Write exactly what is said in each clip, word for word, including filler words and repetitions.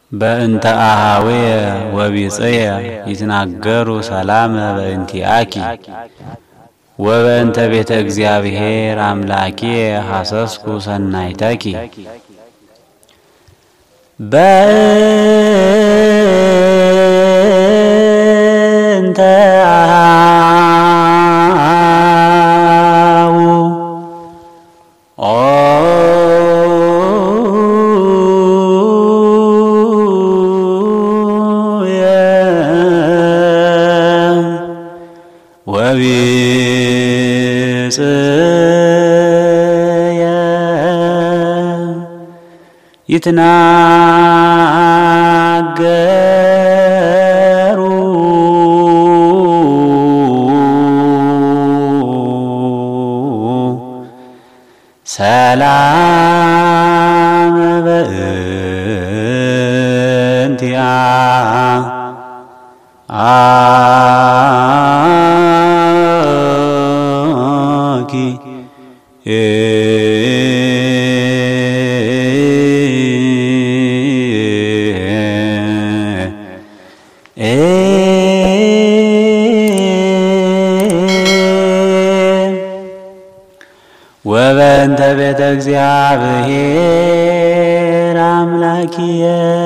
በእንተ አሃዌ ወቢጽየ ይትናገሩ ሰላም በእንቲአኪ ወበእንተ ቤተ እግዚአብሔር አምላኪ ሐሰስኩ ሰናይተኪ በእንተ አሃው ኦ ወቢጽየ ይትናገሩ ሰላም በእንቲአኪ ወበእንተ ቤተ እግዚአብሔር አምላኪየ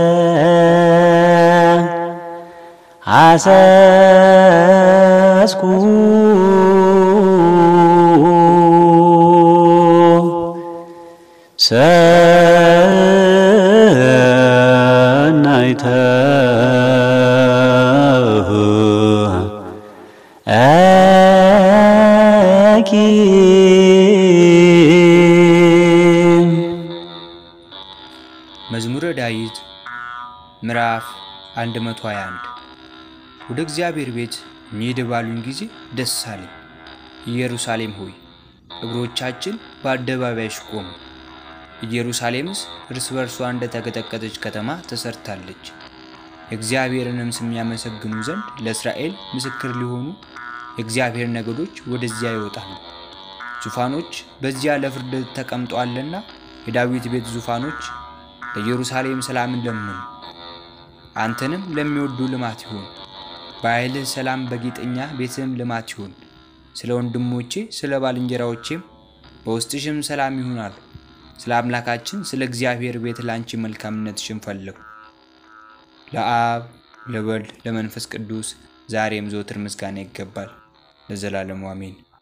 ሐሰስኩ ሰናይተኪ መዝሙረ ዳዊት ምዕራፍ አንድ መቶ ሃያ አንድ ወደ እግዚአብሔር ቤት እንሂድ ባሉኝ ጊዜ ደስ አለኝ። ኢየሩሳሌም ሆይ እግሮቻችን በአደባባይሽ ቆሙ። ኢየሩሳሌምስ እርስ በርሷ እንደ ተቀጠቀጠች ከተማ ተሰርታለች። የእግዚአብሔርንም ስም ያመሰግኑ ዘንድ ለእስራኤል ምስክር ሊሆኑ የእግዚአብሔር ነገዶች ወደዚያ ይወጣሉ። ዙፋኖች በዚያ ለፍርድ ተቀምጠዋልና የዳዊት ቤት ዙፋኖች ለኢየሩሳሌም ሰላምን ለምኑ። አንተንም ለሚወዱ ልማት ይሁን፣ በኃይልህ ሰላም በጌጠኛ ቤትም ልማት ይሁን። ስለ ወንድሞቼ ስለ ባልንጀራዎቼም በውስጥሽም ሰላም ይሁናሉ። ስለ አምላካችን ስለ እግዚአብሔር ቤት ላንቺ መልካምነትሽን ፈለጉ። ለአብ ለወልድ ለመንፈስ ቅዱስ ዛሬም ዘወትር ምስጋና ይገባል ለዘላለሙ አሜን።